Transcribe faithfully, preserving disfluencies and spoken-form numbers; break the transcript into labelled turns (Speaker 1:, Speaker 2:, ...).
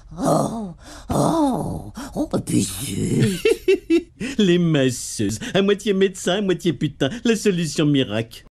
Speaker 1: Oh, oh, oh, bah, puis zut.
Speaker 2: Les masseuses, à moitié médecin, à moitié putain, la solution miracle.